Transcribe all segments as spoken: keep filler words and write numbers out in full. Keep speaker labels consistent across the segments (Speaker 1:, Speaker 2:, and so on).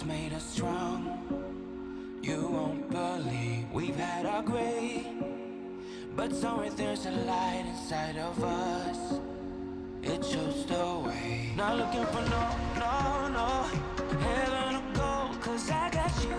Speaker 1: has made us strong. You won't believe we've had our gray, but somewhere there's a light inside of us. It shows the way. Not looking for no, no, no heaven or gold, cause I got you.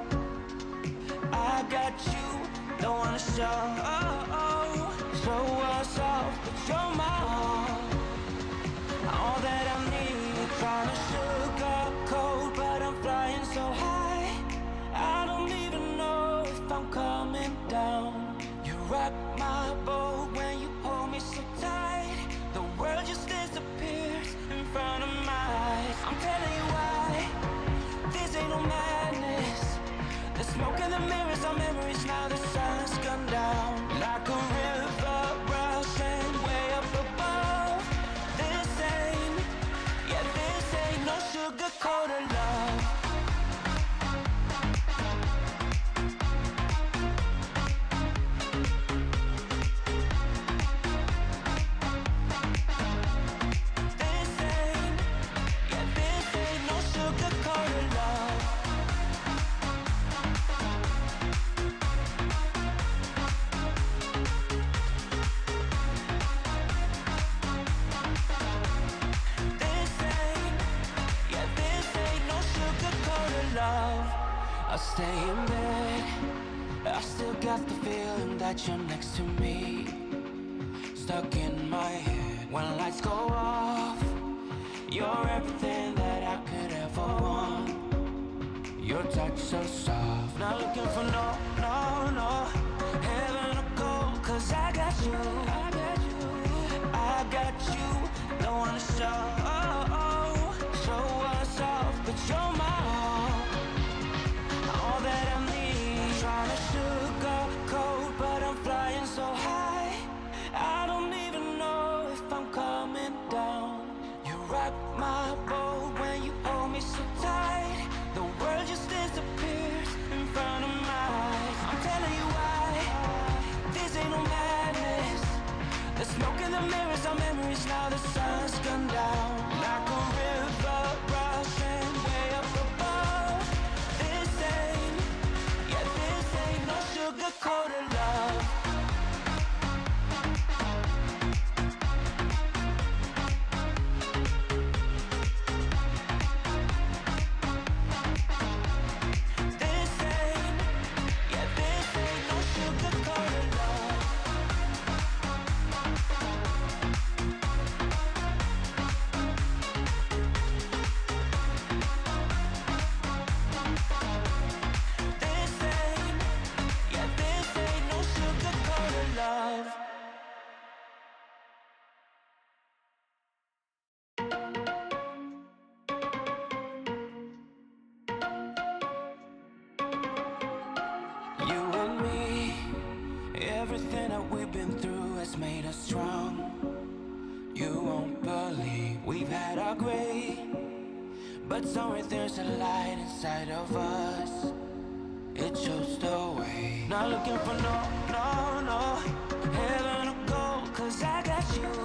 Speaker 1: I got you. Don't wanna show, oh, oh, show us off, but you're my all. All that I need. Trying to sugarcoat, but I'm flying so high. I don't even know if I'm coming down. You rock my boat when you hold me so tight. The world just disappears in front of my eyes. I'm telling you why, this ain't no madness. The smoke and the mirrors are memories now. The sun's gone down like a river rushing way up above. This ain't, yeah, this ain't no sugar-coated love. I stay in bed, I still got the feeling that you're next to me. Stuck in my head when lights go off. You're everything that I could ever want. Your touch so soft. Not looking for no, no, no heaven or gold, cause I got you. I got you. I got you. Don't wanna show, oh, oh, show us off, but you're my all. All that I need. Trying to sugarcoat, but I'm flying so high. I don't even know if I'm coming down. You rock my boat when you hold me so tight. The world just disappears in front of my eyes. I'm telling you why, this ain't no madness. The smoke and the mirrors are memories now. The sun's gone down like a river rushing way up above. This ain't, yeah, this ain't no sugar-coated love. This ain't, yeah, this ain't no sugar-coated love. This ain't, yeah, this ain't no sugar-coated love. You and me, everything that we've been through has made us strong. You won't believe we've had our gray, but somewhere there's a light inside of us. It shows the way. Not looking for no, no, no heaven or gold, cause I got you.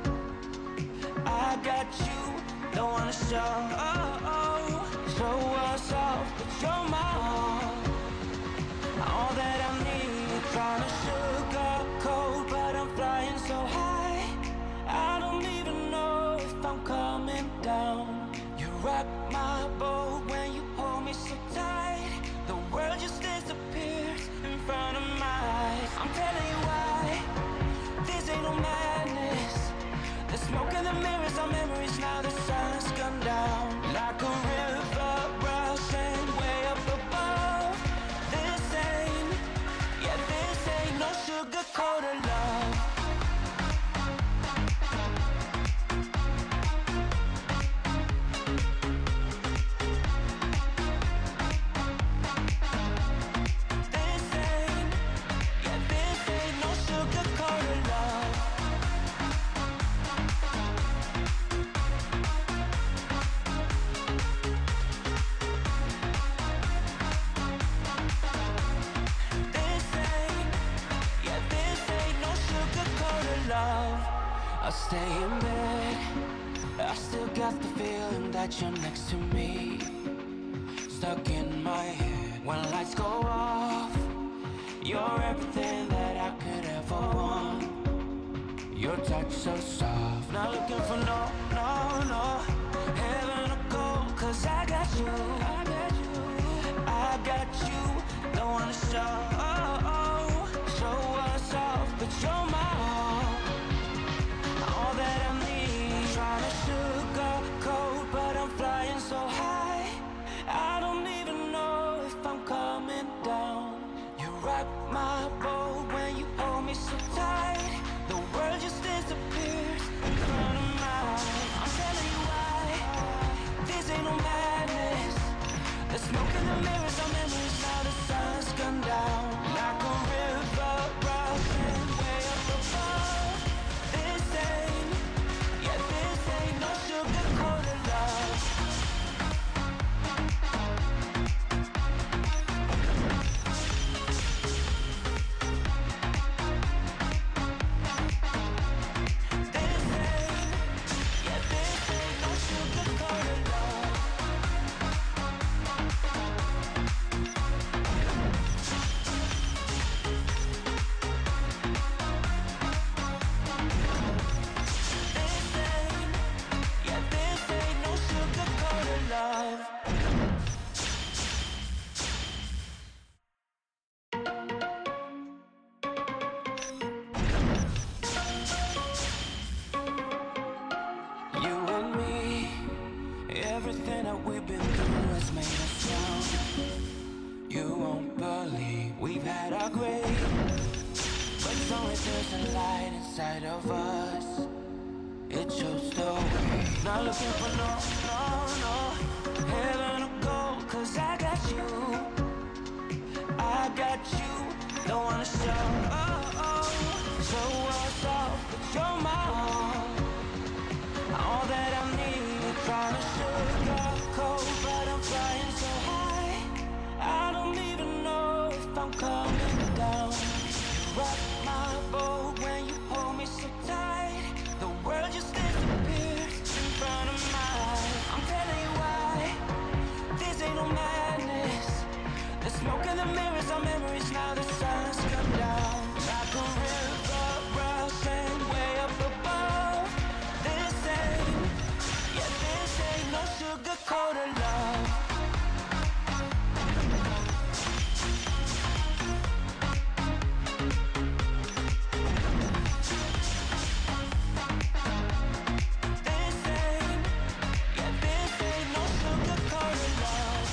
Speaker 1: I got you. Don't wanna show, oh, oh, show us off, but you're my all. All that I need. Trying to sugarcoat, but I'm flying so high. I don't even know if I'm coming down. You rock my boat when you hold me so tight. The world just disappears in front of my eyes. I'm telling you why, this ain't no madness. The smoke and the mirrors are memories now. The sun's gone down like a river rushing way up above. This ain't, yeah, this ain't no sugar-coated love. This ain't, yeah, this ain't no sugar-coated love. Love. I stay in bed, I still got the feeling that you're next to me. stuck in my head. When lights go off, you're everything that I could ever want. Your touch so soft, not looking for no, no, no heaven or gold, cause I got you, I got you, I got you. Don't wanna show, oh, oh, show us off, but you're my all, all that I need. Trying to sugarcoat, but I'm flying so high, I don't even know if I'm coming down. You rock my boat when you hold me so tight, the world just disappears in front of my eyes. I'm telling you why, this ain't no madness. The smoke in the mirrors are memories, now the sun's gone down. Like a river rushing way up above. This ain't, yeah, this ain't no sugar-coated love. Everything that we've been through has made us strong. You won't believe we've had our grave, but as long as there's a light inside of us, it shows the way. Not looking for no, no, no heaven or gold, cause I got you, I got you. Don't wanna show, oh, oh, show us off, but you're my all, all that I need. Trying to sugarcoat, but I'm flying so high, I don't even know if I'm coming down. You rock my boat when you hold me so tight, the world just disappears in front of my eyes. I'm telling you why, this ain't no madness. The smoke in the mirrors are memories, now the sun's come down. Like a river rushing way up above. This ain't, yeah, this ain't no sugar-coated love. This ain't, yeah, this ain't no sugar-coated love.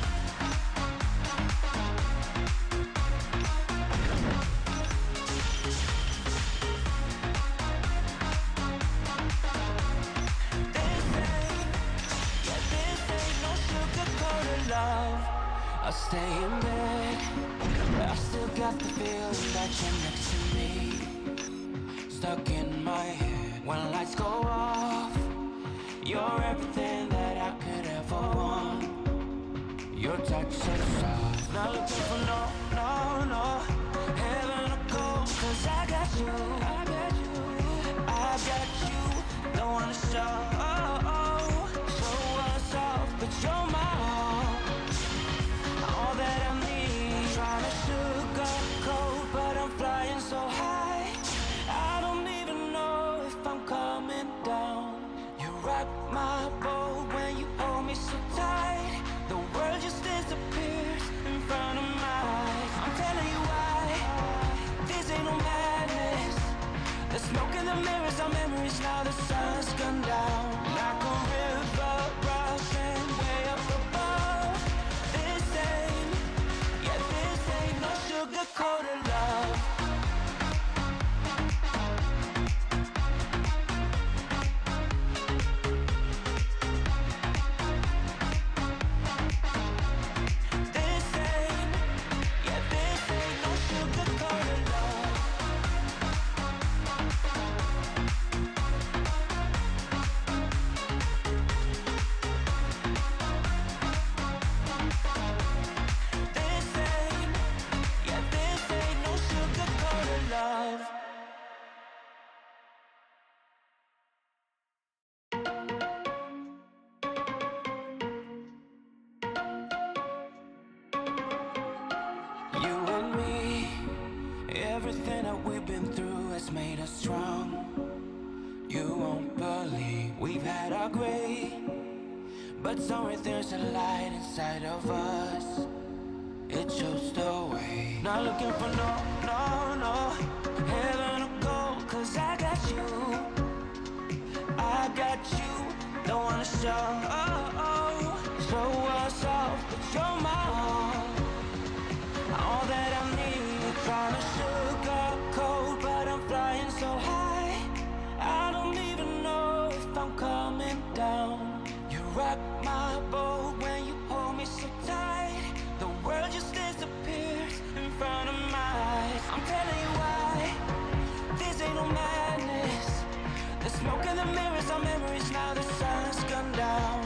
Speaker 1: Love, I stay in bed, I still got the feeling that you're next to me. Stuck in my head, when lights go off, you're everything that I could ever want. Your touch so soft, not looking for no, no, no heaven or gold, cause I got you, I got you, I got you. Don't wanna show, oh, oh, show us off, but you're my all, all that I need. Trying to sugarcoat, but I'm flying so high, I don't even know if I'm coming down. You rock my boat when you hold me so tight, the world just disappears in front of my eyes. I'm telling you why, this ain't no madness. The smoke in the mirrors are memories, now the sun's gone down. Like a river rushing way up above. This ain't, yeah, this ain't no sugar-coated love. This ain't, yeah, this ain't no sugar-coated love. This ain't, yeah, this ain't has made us strong. You won't believe we've had our gray, but somewhere there's a light inside of us. It shows the way. Not looking for no, no, no heaven or gold, cause I got you. I got you. Don't wanna show, oh, oh, show us off, but you're my all. All that I need. Trying to sugarcoat, but I'm flying so high, I don't even know if I'm coming down. You rock my boat when you hold me so tight. The world just disappears in front of my eyes. I'm telling you why, this ain't no madness. The smoke and the mirrors are memories, now the sun's gone down.